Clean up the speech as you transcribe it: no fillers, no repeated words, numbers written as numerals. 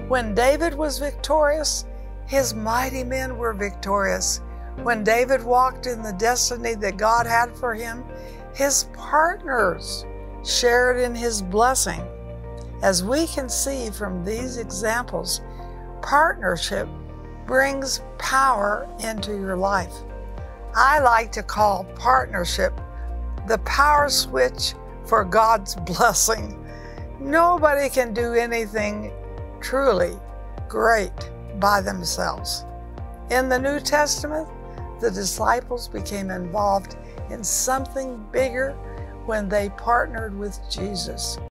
When David was victorious, his mighty men were victorious. When David walked in the destiny that God had for him, his partners shared in his blessing. As we can see from these examples, partnership brings power into your life. I like to call partnership the power switch for God's blessing. Nobody can do anything truly great by themselves. In the New Testament, the disciples became involved in something bigger when they partnered with Jesus.